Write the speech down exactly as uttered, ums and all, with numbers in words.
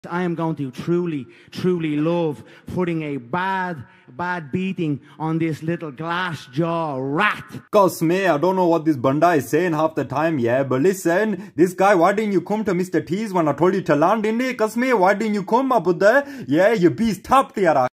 I am going to truly, truly love putting a bad, bad beating on this little glass jaw rat. Cause me, I don't know what this banda is saying half the time, yeah. But listen, this guy, why didn't you come to Mister T's when I told you to land in it? Cause me, why didn't you come, my Buddha? Yeah, you beast top there.